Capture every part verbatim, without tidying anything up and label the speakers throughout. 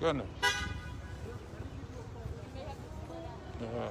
Speaker 1: goodness. Yeah.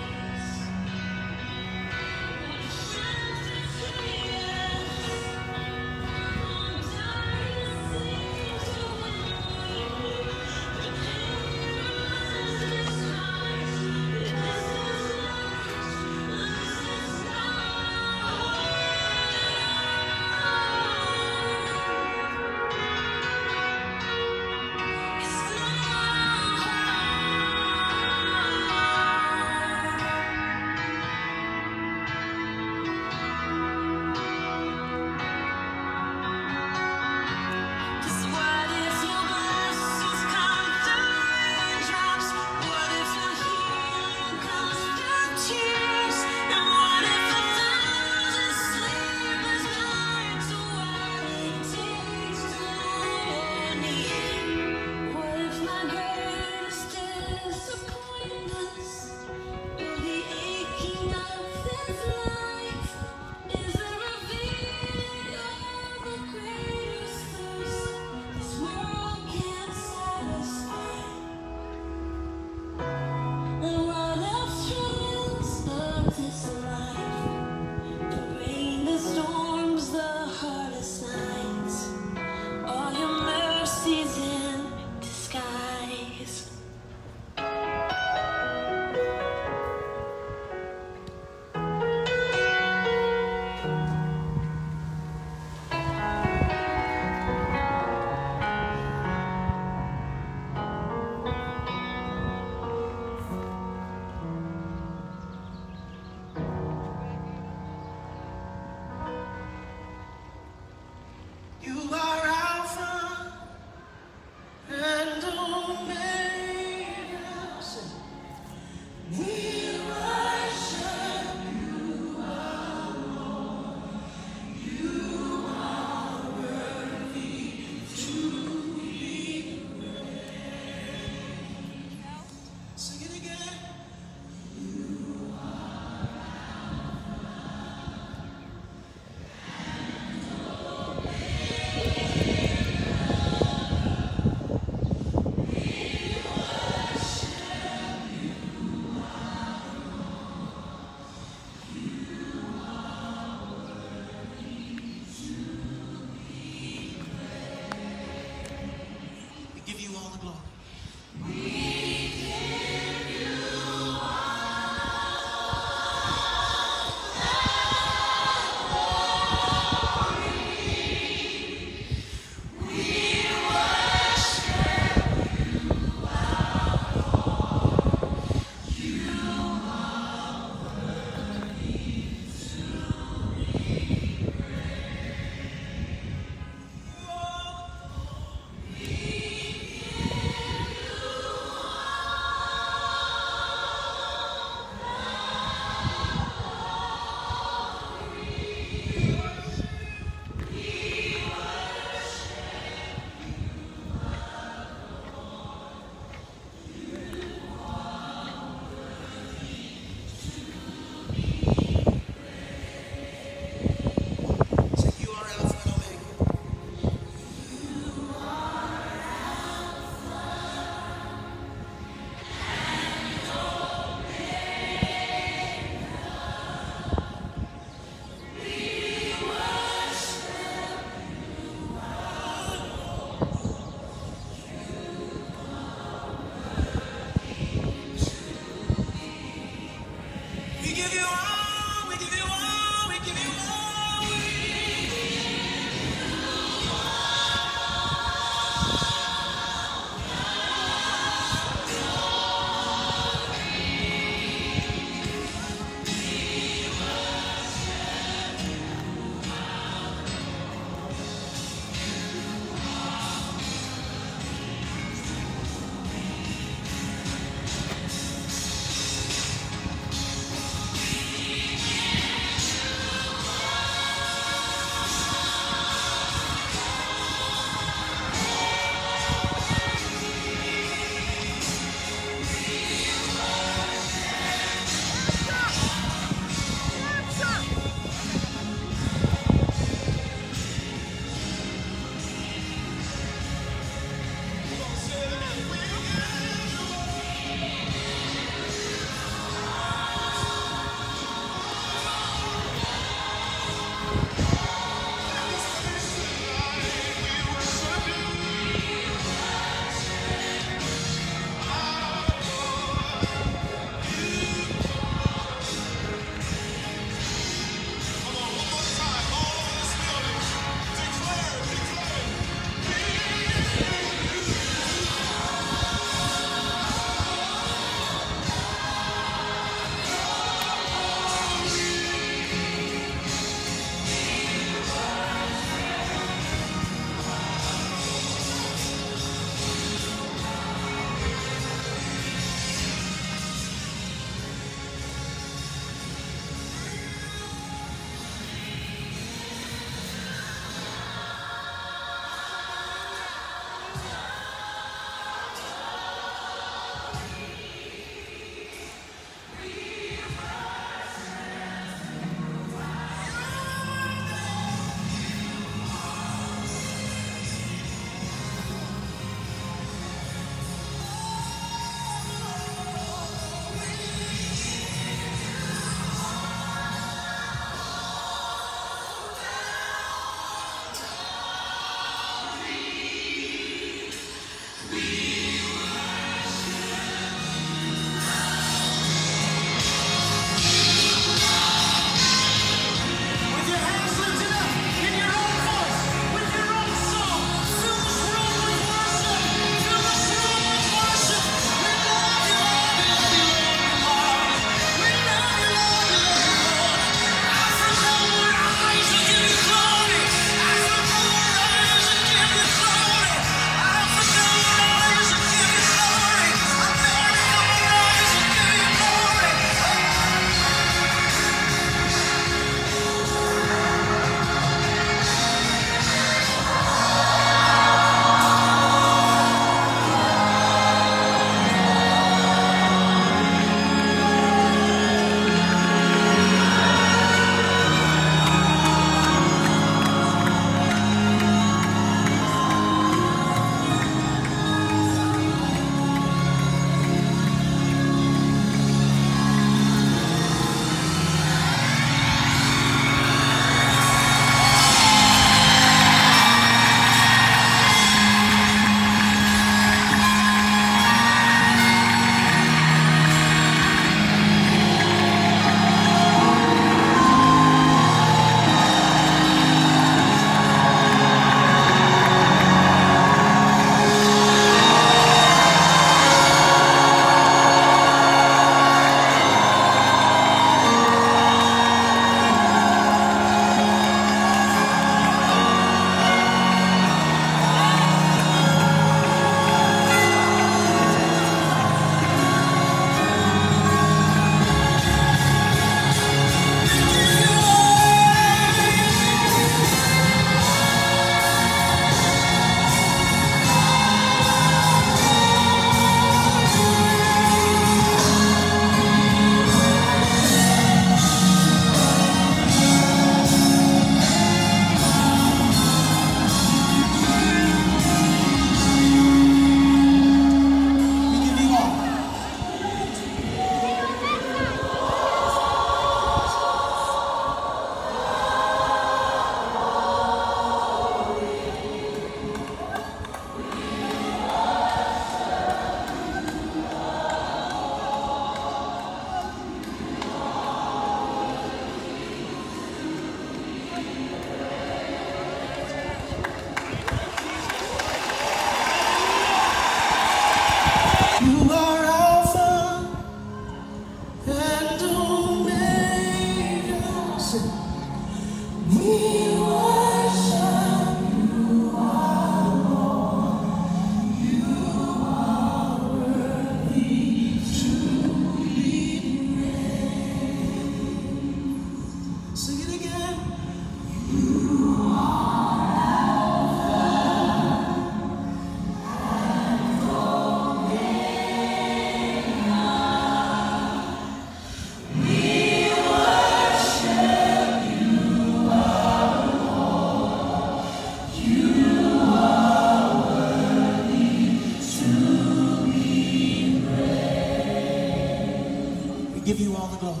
Speaker 2: glory.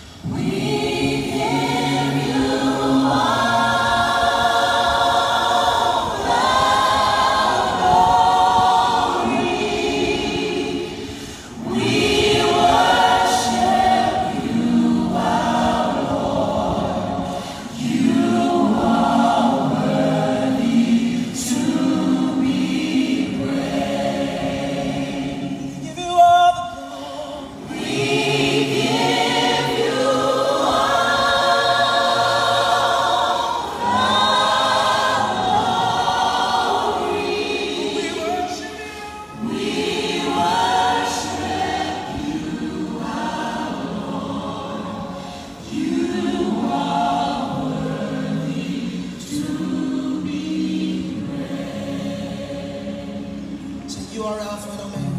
Speaker 2: You are Alpha and Omega.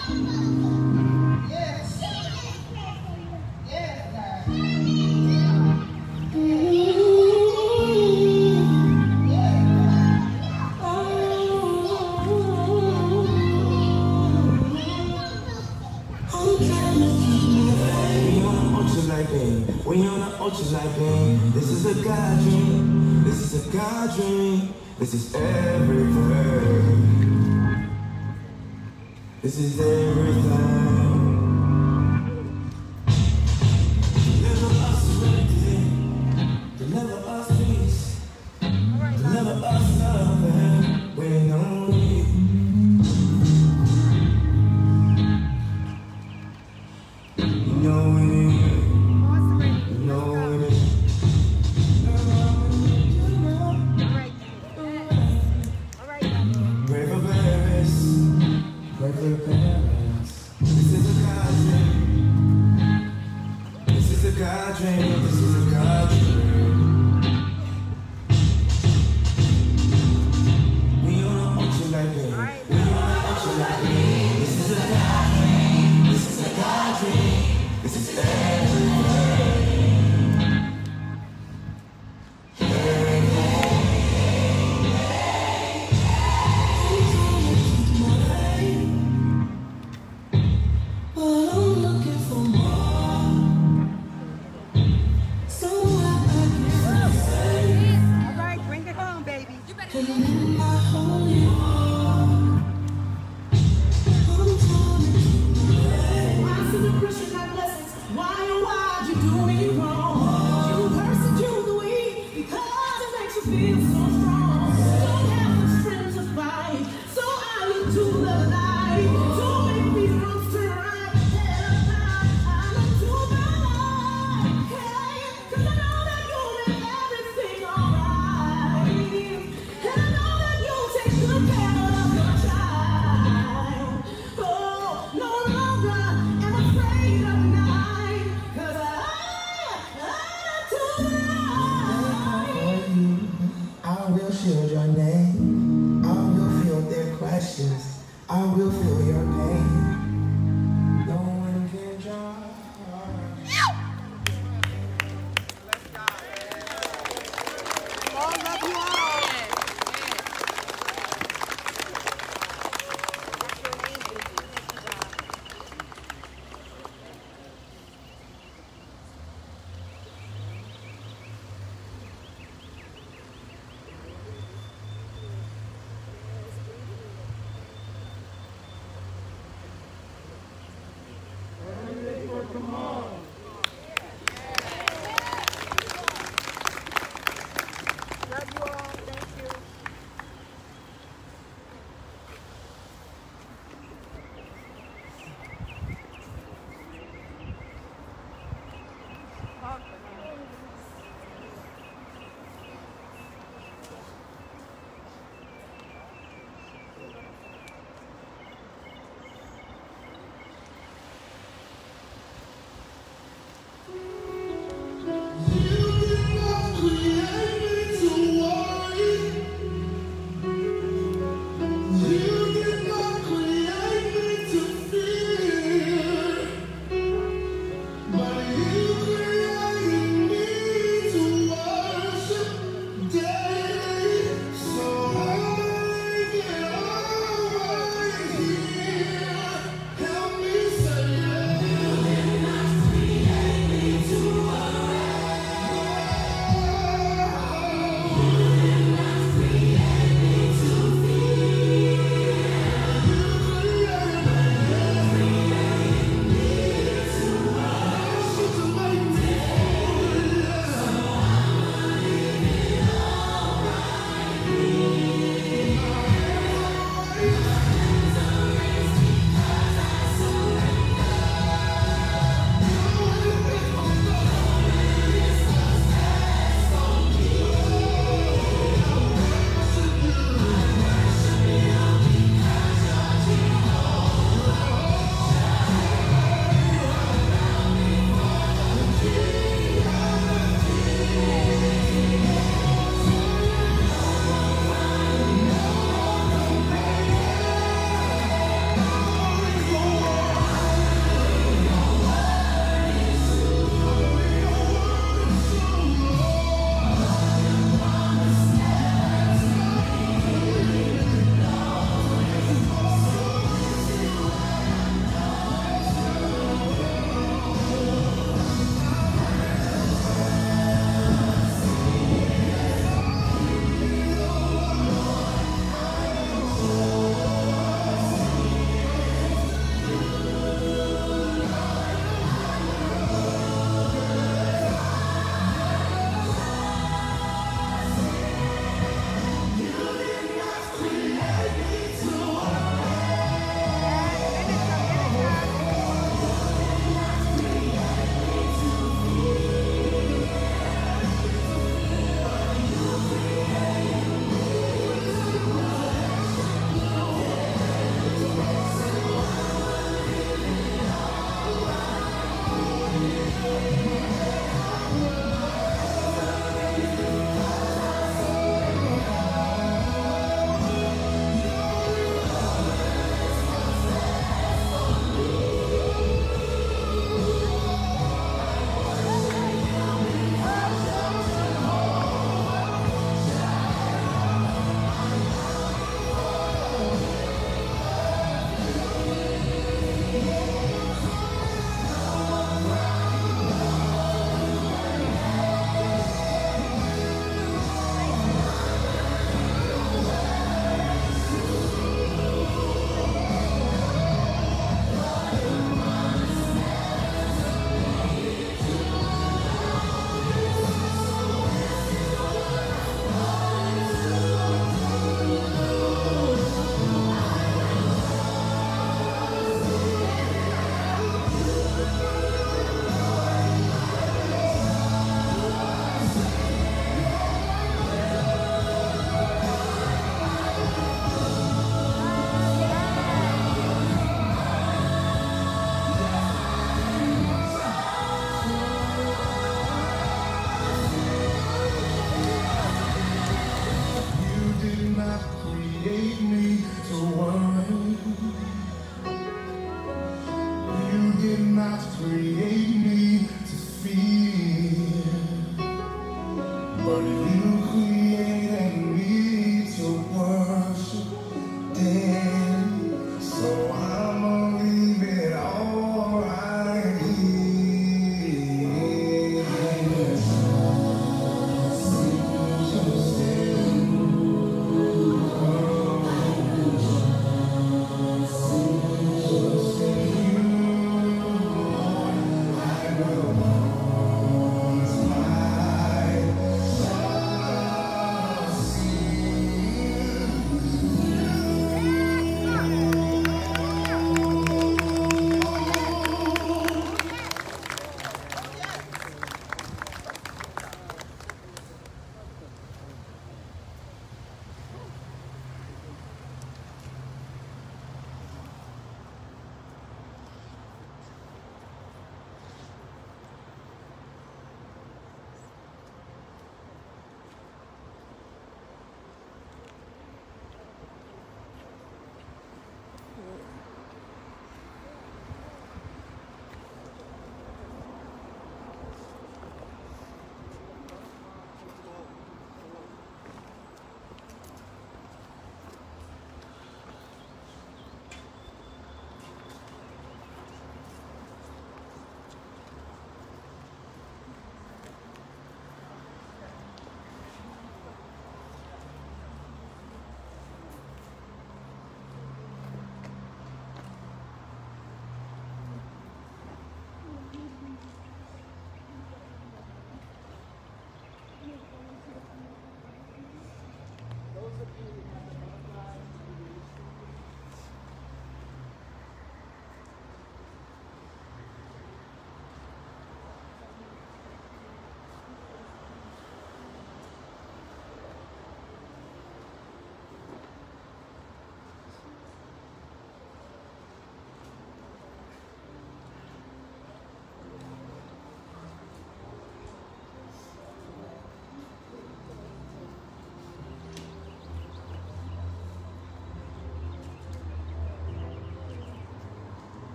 Speaker 2: We on an ultralight beam. This is a God dream. This is a God dream. This is everything. This is everything. Deliver us serenity. Deliver us peace. Deliver us love and waiting on you. You know we need. God dream, this is a God dream. We on an ultralight beam. We on an ultralight beam. This is a God dream. This is a God dream. This is everything. But I'm looking for more. Shield your name. I will feel their questions. I will feel your pain. No one can draw.
Speaker 3: Love you all.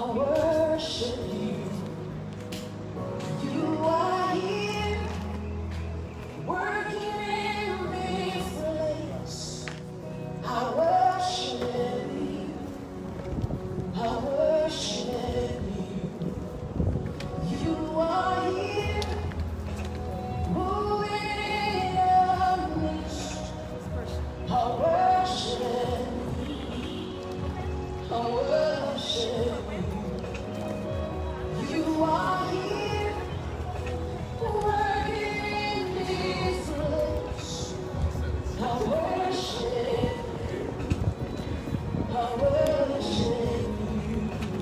Speaker 2: worship you. You are here, working in this place. I worship you. I worship you. You are here, moving in our midst. I worship you. I worship you. You are here, working in this place. I worship you. I worship you.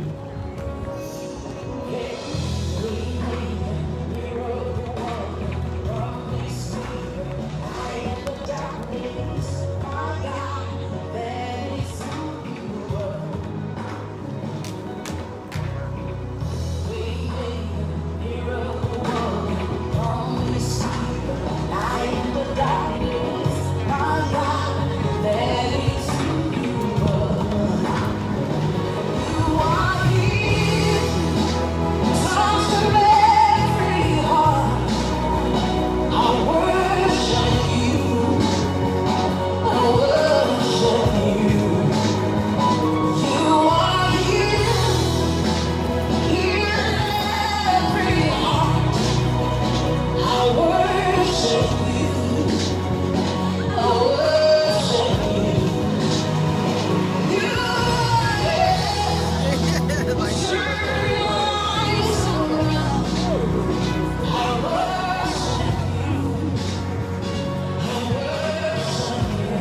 Speaker 2: Yeah, we need a miracle walking from this river. I am the darkness, my God, that is who you are. We need a miracle walking from this river. I am the darkness, my God, that is who you are. You are here, touching every heart. I worship you. I worship you. You are here, healing every heart. I worship you. I worship you. You are here, turning lives around. I worship you. I worship you.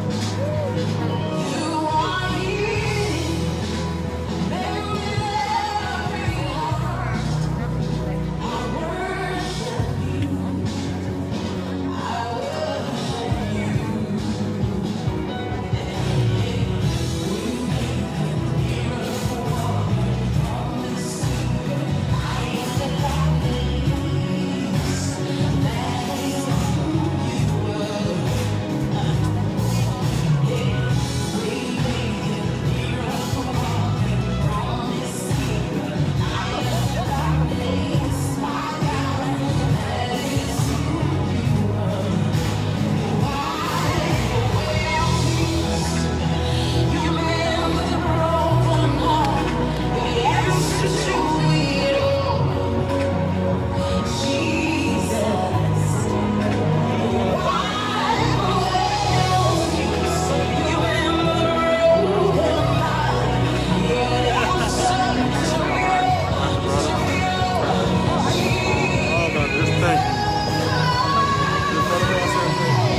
Speaker 2: You are here, mending every heart. I worship you. I worship you. You mend the broken heart. You're the answer to it all. Jesus, wipe away all tears. You mend the broken heart. You're the answer to it all.
Speaker 1: Hold on, just think. Just let it go,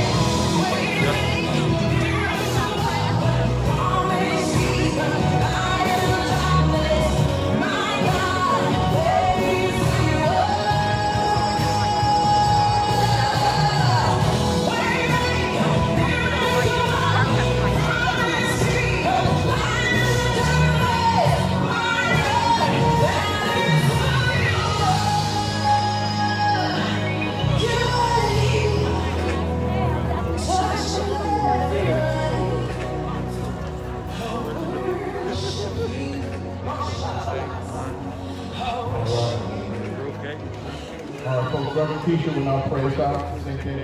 Speaker 3: Uh, folks, Reverend Keisha will now pray us out. Thank you.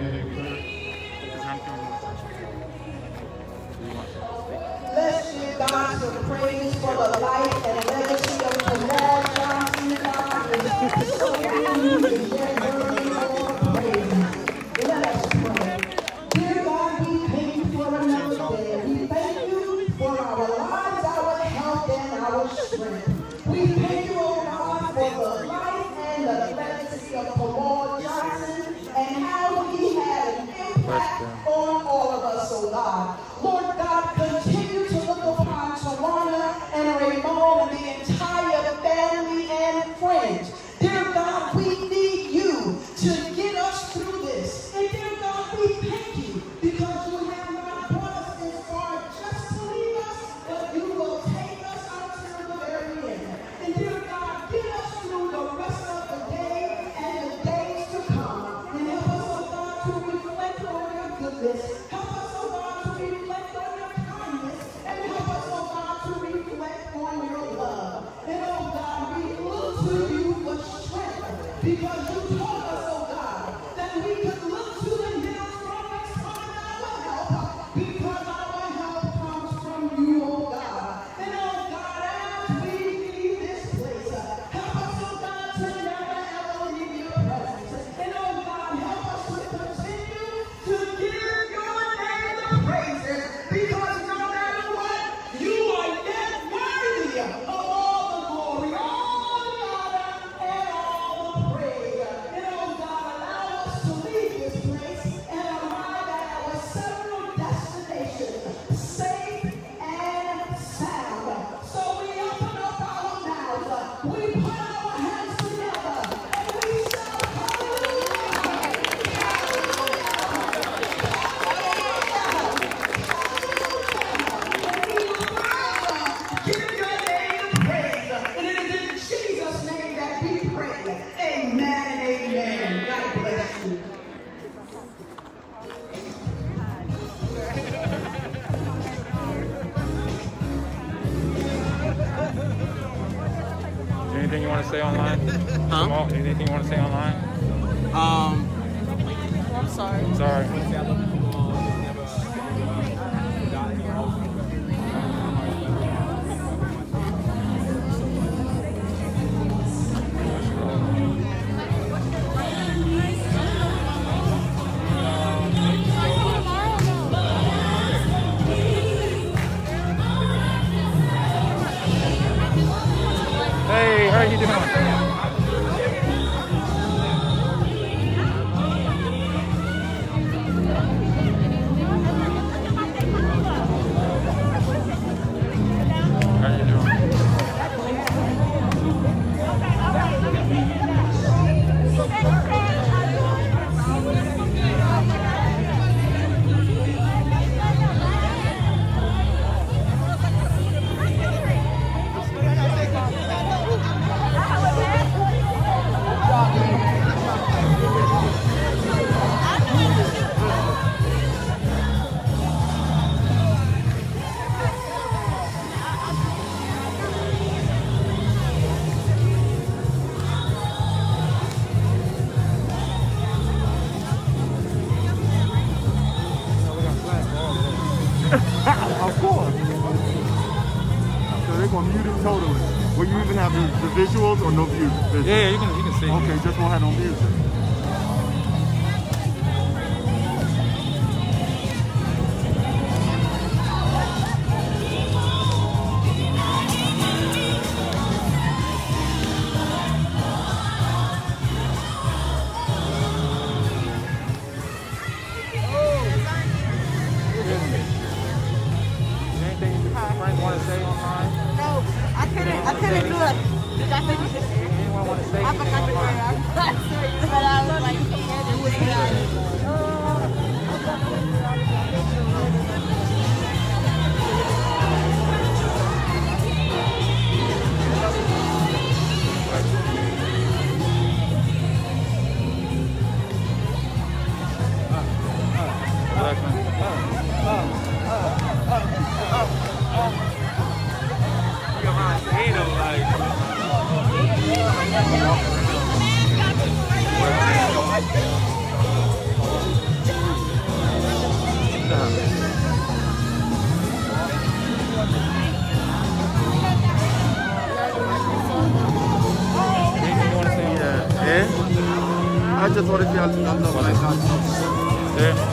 Speaker 2: Let's give God some praise for the life and legacy of Kamal Johnson. God is so good and yet worthy of all praise. Let us pray. Dear God, we thank you for another day. We thank you for our lives, our health, and our strength. We thank you, oh God, for the life and the legacy of Kamal Johnson and how he had an impact on all of us, oh God. Lord God, continue to look upon Tawana and Ramon and the entire family and friends. Dear God, we need you to get us through this. And dear God, we thank you because you have not brought us this far just to leave us, but you will take us until the very end. And dear God, get us through the rest of the day and the days to come. And help us, oh God, to reflect on your goodness. Help us, oh God, to reflect on your kindness. And help us, oh God, to reflect on your love. And because you told us, oh God, that we could look to the hills from which cometh our help, because our help comes from you, oh God. And oh God, as we leave this place, uh, help us, oh God, to never ever leave your presence. And oh God, help us to continue to give your name the praises, because no matter what, you are yet worthy of all the glory, all the honor, and all the praise. And oh God, allow us to leave this place and arrive at our several destinations, safe and sound. So we open up our mouths, we put our hands together, and we shout hallelujah! Give your name praise. And it is in Jesus' name that we pray. Amen and amen. God bless you.
Speaker 1: Anything you want to say online?
Speaker 4: Huh?
Speaker 1: Kamal, anything you want to say online?
Speaker 4: Um, I'm sorry.
Speaker 1: Sorry. Hey, how are you doing?
Speaker 5: Of course. So they're gonna mute it totally. Will you even have the, the visuals or no views?
Speaker 1: Yeah, yeah, you can you can see.
Speaker 5: Okay, just won't have no music.
Speaker 1: Anything Frank want to say online?
Speaker 6: No, I couldn't. I couldn't do it. Did I finish it?
Speaker 1: Anyone want to say
Speaker 6: I
Speaker 1: anything
Speaker 6: forgot the word.
Speaker 1: online?
Speaker 6: I'm not serious, but I was like, scared to say it.
Speaker 1: Anything you want to say?
Speaker 5: Yeah. I just want to say I love my God.
Speaker 1: Yeah.